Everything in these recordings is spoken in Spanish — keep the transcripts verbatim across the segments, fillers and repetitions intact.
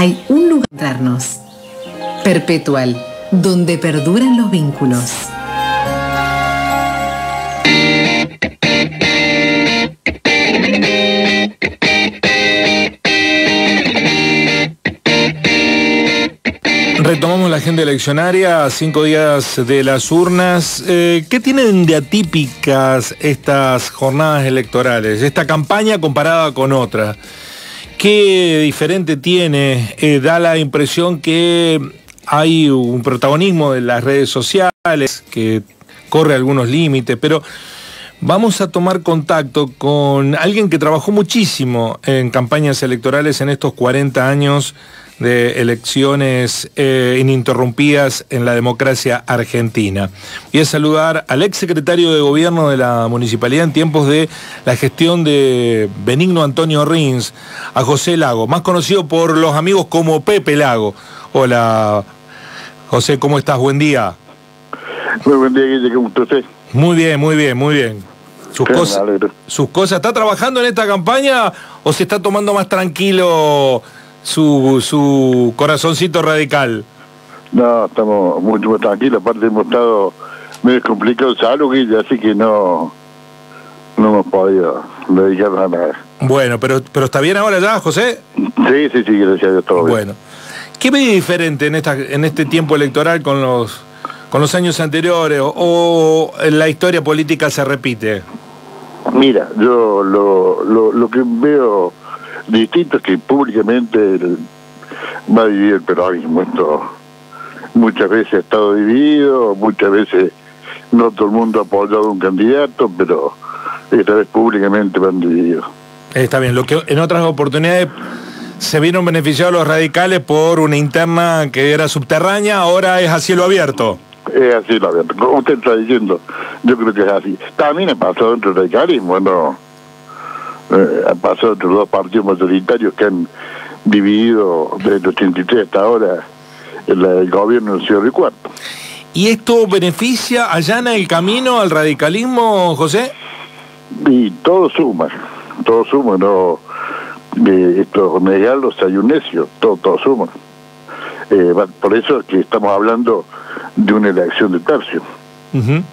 hay un lugar para encontrarnos. Perpetual, donde perduran los vínculos. Retomamos la agenda eleccionaria, cinco días de las urnas. Eh, ¿Qué tienen de atípicas estas jornadas electorales, esta campaña comparada con otra? ¿Qué diferente tiene? Eh, da la impresión que hay un protagonismo de las redes sociales que corre algunos límites, pero vamos a tomar contacto con alguien que trabajó muchísimo en campañas electorales en estos cuarenta años de elecciones eh, ininterrumpidas en la democracia argentina. Voy a saludar al ex secretario de Gobierno de la Municipalidad en tiempos de la gestión de Benigno Antonio Rins, a José Lago, más conocido por los amigos como Pepe Lago. Hola, José, ¿cómo estás? Buen día. Muy buen día, Guille, ¿cómo está usted? Muy bien, muy bien, muy bien. Sus cosas, sus cosas. ¿Está trabajando en esta campaña o se está tomando más tranquilo su, su corazoncito radical? No, estamos mucho más tranquilos. Aparte hemos estado medio complicados de salud, Guille, así que no, no hemos podido dedicarnos a nada. Bueno, pero, pero ¿está bien ahora ya, José? Sí, sí, sí, gracias a Dios, todo bien. Bueno, ¿qué ve diferente en, esta, en este tiempo electoral con los, con los años anteriores o, o la historia política se repite? Mira, yo lo, lo, lo que veo distinto es que públicamente el, va a dividir el peronismo. Esto muchas veces ha estado dividido, muchas veces no todo el mundo ha apoyado a un candidato, pero esta vez públicamente van divididos. Está bien, lo que en otras oportunidades se vieron beneficiados los radicales por una interna que era subterránea, ahora es a cielo abierto. Es así, la verdad. Como usted está diciendo, yo creo que es así. También ha pasado entre el radicalismo, ¿no? Eh, ha pasado entre los dos partidos mayoritarios que han dividido desde el ochenta y tres hasta ahora el, el gobierno del señor Ricuarto. ¿Y esto beneficia, allana el camino al radicalismo, José? Y todo suma, todo suma, no. Eh, esto, negarlo, hay un necio, todo, todo suma. Eh, por eso es que estamos hablando de una elección de tercio. Uh-huh.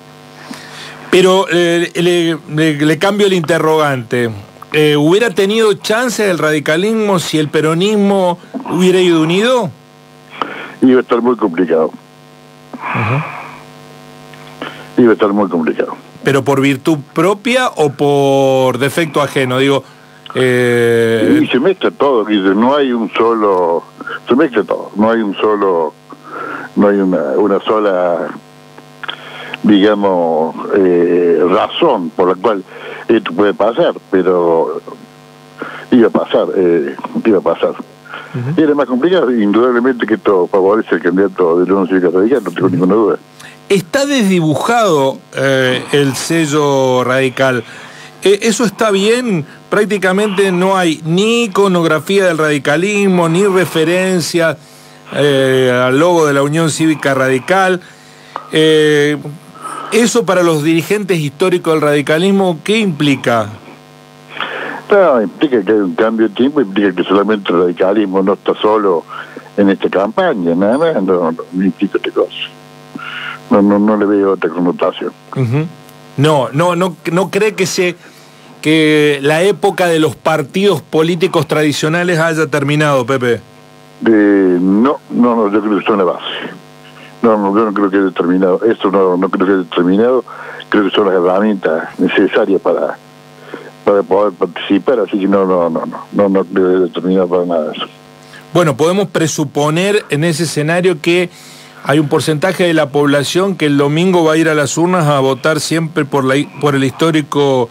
Pero eh, le, le, le cambio el interrogante. Eh, ¿Hubiera tenido chance el radicalismo si el peronismo hubiera ido unido? Iba a estar muy complicado. Uh-huh. Iba a estar muy complicado. ¿Pero por virtud propia o por defecto ajeno? Digo... Eh... Y se mezcla todo, no hay un solo... Se mezcla todo, no hay un solo... No hay una, una sola, digamos, eh, razón por la cual esto puede pasar, pero iba a pasar, eh, iba a pasar. Uh-huh. Y era más complicado, indudablemente que esto favorece al candidato de la Unión Cívica Radical, no tengo ninguna duda. Está desdibujado eh, el sello radical. Eh, ¿Eso está bien? Prácticamente no hay ni iconografía del radicalismo, ni referencia eh, al logo de la Unión Cívica Radical. Eh, ¿Eso para los dirigentes históricos del radicalismo qué implica? No, implica que hay un cambio de tiempo, implica que solamente el radicalismo no está solo en esta campaña, nada más, no, no, no implica otra cosa. No, no, no le veo otra connotación. Uh-huh. No, no, no, no cree que se que la época de los partidos políticos tradicionales haya terminado, Pepe. Eh, no, no, no, yo creo que son la base. No, no, yo no creo que haya terminado. Esto no, no creo que haya terminado. Creo que son las herramientas necesarias para para poder participar, así que no, no, no, no, no, no creo que haya terminado para nada eso. Bueno, podemos presuponer en ese escenario que hay un porcentaje de la población que el domingo va a ir a las urnas a votar siempre por la por el histórico,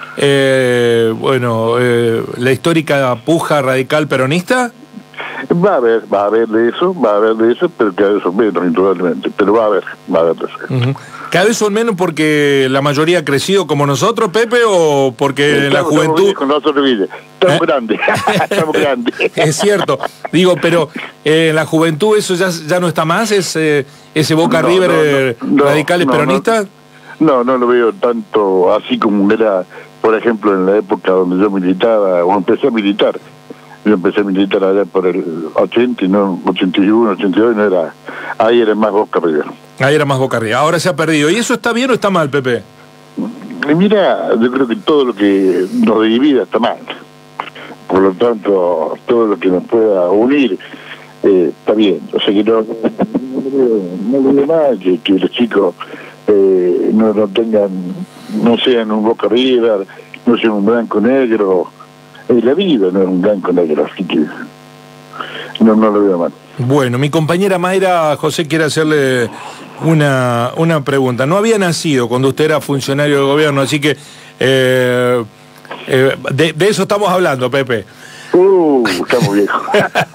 eh, bueno, eh, la histórica puja radical peronista. Va a haber, va a haber de eso, va a haber de eso, pero cada vez son menos, indudablemente, pero va a haber, va a haber de eso. Uh-huh. ¿Cada vez son menos porque la mayoría ha crecido como nosotros, Pepe, o porque en la juventud... Con nosotros, Guille. Estamos ¿Eh? grandes, estamos grandes. Es cierto, digo, pero eh, en la juventud eso ya, ya no está más, ese, ese Boca no, River no, no, radicales no, peronistas. No, no, no lo veo tanto así como era, por ejemplo, en la época donde yo militaba, o empecé a militar, Yo empecé a militar allá por el ochenta, y no, ochenta y uno, ochenta y dos, no era, ahí era más Boca River. Ahí era más Boca River, ahora se ha perdido. ¿Y eso está bien o está mal, Pepe? Y mira, yo creo que todo lo que nos divida está mal. Por lo tanto, todo lo que nos pueda unir eh, está bien. O sea que no, no lo veo mal que, que los chicos eh, no, no tengan, no sean un Boca River, no sean un blanco negro. Eh, la vida no es un blanco negro, así que no, no lo veo mal. Bueno, mi compañera Mayra José quiere hacerle una, una pregunta. No había nacido cuando usted era funcionario del gobierno, así que eh, eh, de, de eso estamos hablando, Pepe. Uh, estamos viejos.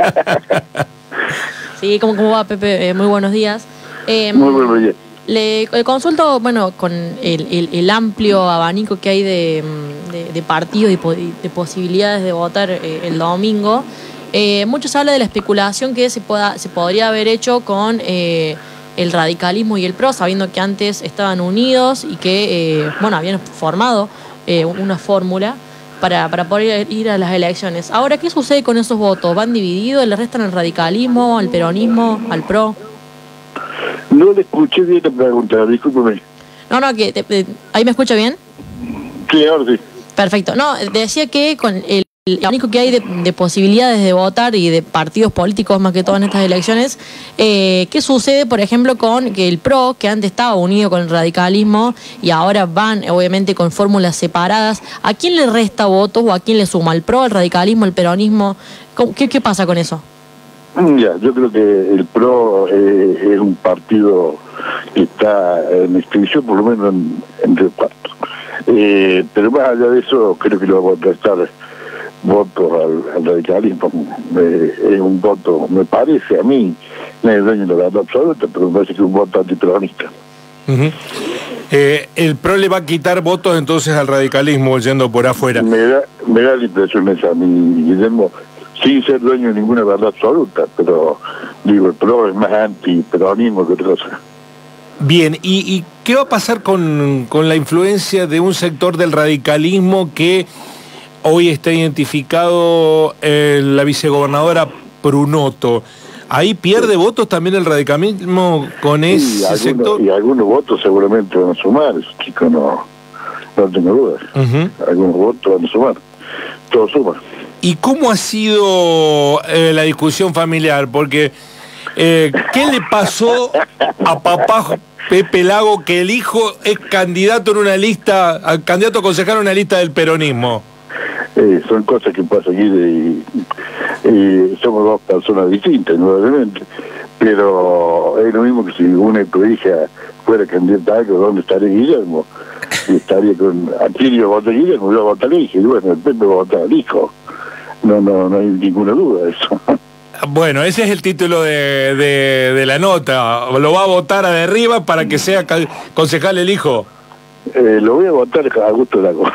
Sí, ¿cómo, cómo va, Pepe? Eh, muy buenos días. Eh, Muy buenos días. Le, le consulto, bueno, con el, el, el amplio abanico que hay de, de, de partidos y de, de posibilidades de votar eh, el domingo. Eh, mucho se habla de la especulación que se, pueda, se podría haber hecho con eh, el radicalismo y el P R O, sabiendo que antes estaban unidos y que, eh, bueno, habían formado eh, una fórmula para, para poder ir a las elecciones. Ahora, ¿qué sucede con esos votos? ¿Van divididos? ¿Le restan al radicalismo, al peronismo, al P R O? No le escuché bien la pregunta, discúlpeme. No, no, que te, te, ¿ahí me escucha bien? Sí, ahora sí. Perfecto. No, decía que con el, el único que hay de, de posibilidades de votar y de partidos políticos más que todo en estas elecciones, eh, ¿qué sucede, por ejemplo, con que el P R O, que antes estaba unido con el radicalismo y ahora van, obviamente, con fórmulas separadas? ¿A quién le resta votos o a quién le suma? ¿Al P R O, al radicalismo, al peronismo? ¿Qué, qué pasa con eso? Ya, yo creo que el P R O eh, es un partido que está en extinción, por lo menos en, en reparto. Eh, pero más allá de eso, creo que lo va a prestar votos al, al radicalismo. Eh, es un voto, me parece a mí, no es dueño de la verdad absoluta, pero me parece que es un voto antiperonista. Uh-huh. eh, ¿El P R O le va a quitar votos entonces al radicalismo yendo por afuera? Me da, me da la impresión esa a mí, Guillermo, sin ser dueño de ninguna verdad absoluta, pero digo, el P R O es más antiperonismo que otra cosa. Bien, ¿y, y qué va a pasar con, con la influencia de un sector del radicalismo que hoy está identificado en la vicegobernadora Prunoto? ¿Ahí pierde sí. votos también el radicalismo con sí, ese algunos, sector? Y algunos votos seguramente van a sumar, esos chicos no, no tengo dudas. Uh-huh. Algunos votos van a sumar, todo suma. ¿Y cómo ha sido eh, la discusión familiar? Porque, eh, ¿qué le pasó a papá Pepe Lago que el hijo es candidato en una lista, candidato a concejal en una lista del peronismo? Eh, son cosas que pasan aquí de, eh, somos dos personas distintas, nuevamente, pero es lo mismo que si una de tu hija fuera candidata a algo, ¿dónde estaría Guillermo? Y estaría con, aquí yo voté a Guillermo, yo voté al hijo, y bueno, el Pepe va a votar al hijo. No, no, no hay ninguna duda de eso. Bueno, ese es el título de, de, de la nota. ¿Lo va a votar a Derriba para que sea concejal el hijo? Eh, lo voy a votar a gusto de Lago.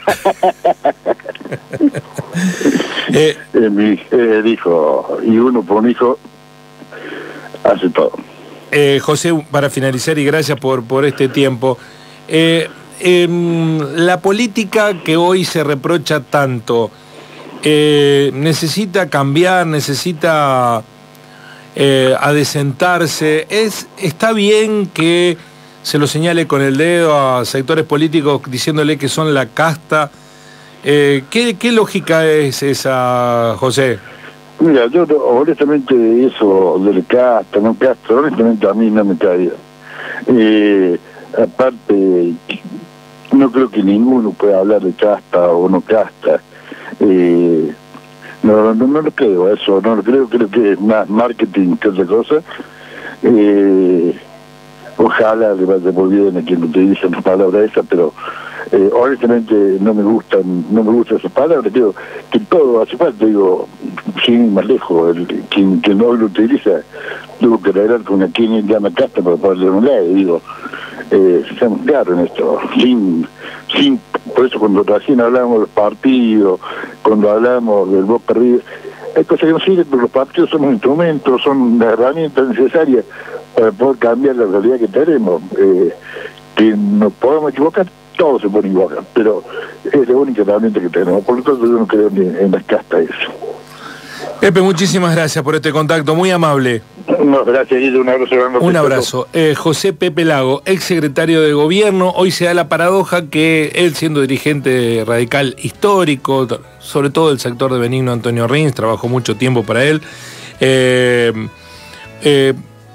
eh, eh, mi, eh, el hijo, y uno por un hijo hace todo. Eh, José, para finalizar, y gracias por, por este tiempo, eh, eh, la política que hoy se reprocha tanto, Eh, necesita cambiar, necesita eh, adecentarse. Es, está bien que se lo señale con el dedo a sectores políticos diciéndole que son la casta. Eh, ¿qué, ¿Qué lógica es esa, José? Mira, yo honestamente eso del casta, no casta, honestamente a mí no me cae. Eh, aparte, no creo que ninguno pueda hablar de casta o no casta. Eh, no, no, no lo creo eso, no lo creo, creo que es más marketing que otra cosa. Eh, ojalá le vaya muy bien a quien utiliza la palabra esa, pero eh, honestamente no me gustan, no me gustan esas palabras. Creo que todo hace falta, digo, sin ir más lejos, el, quien, quien no lo utiliza tuvo que arreglar con a quien llama casta para poderle un lado, digo, eh, seamos claros en esto, sin, sin por eso cuando recién hablamos de los partidos, cuando hablamos del Boca River, hay cosas que no sirven, pero los partidos son un instrumento, son las herramientas necesarias para poder cambiar la realidad que tenemos. Eh, que nos podemos equivocar, todos se pueden equivocar, pero es la única herramienta que tenemos. Por lo tanto yo no creo ni en las castas eso. Pepe, muchísimas gracias por este contacto, muy amable. No, gracias, Guido, un abrazo grande. Un abrazo. Eh, José Pepe Lago, ex secretario de Gobierno. Hoy se da la paradoja que él, siendo dirigente radical histórico, sobre todo del sector de Benigno Antonio Rins, trabajó mucho tiempo para él, eh, eh,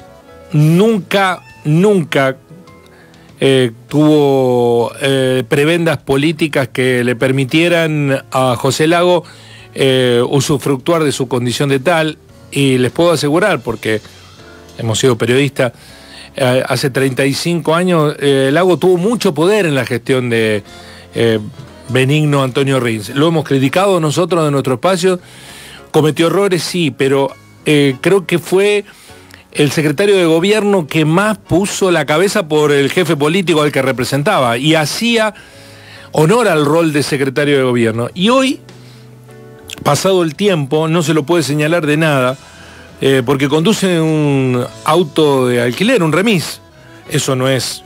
nunca, nunca eh, tuvo eh, prebendas políticas que le permitieran a José Lago eh, usufructuar de su condición de tal. Y les puedo asegurar, porque hemos sido periodistas, eh, hace treinta y cinco años eh, Lago tuvo mucho poder en la gestión de eh, Benigno Antonio Rins. Lo hemos criticado nosotros de nuestro espacio, cometió errores, sí, pero eh, creo que fue el secretario de Gobierno que más puso la cabeza por el jefe político al que representaba y hacía honor al rol de secretario de Gobierno. Y hoy, pasado el tiempo, no se lo puede señalar de nada, eh, porque conduce un auto de alquiler, un remis. Eso no es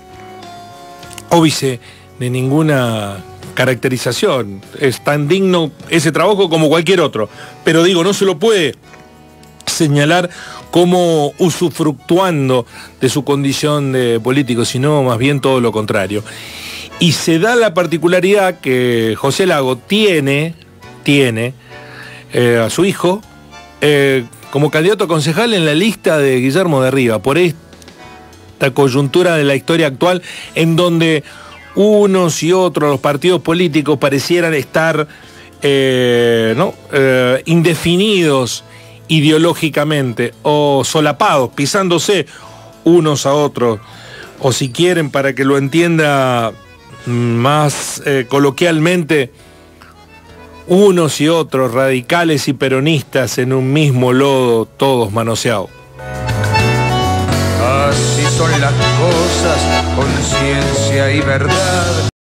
óbice de ninguna caracterización. Es tan digno ese trabajo como cualquier otro. Pero digo, no se lo puede señalar como usufructuando de su condición de político, sino más bien todo lo contrario. Y se da la particularidad que José Lago tiene, tiene, Eh, a su hijo eh, como candidato a concejal en la lista de Guillermo de Riva, por esta coyuntura de la historia actual en donde unos y otros, los partidos políticos, parecieran estar eh, ¿no? eh, indefinidos ideológicamente o solapados, pisándose unos a otros, o si quieren, para que lo entienda más eh, coloquialmente, unos y otros, radicales y peronistas en un mismo lodo, todos manoseados. Así son las cosas, conciencia y verdad.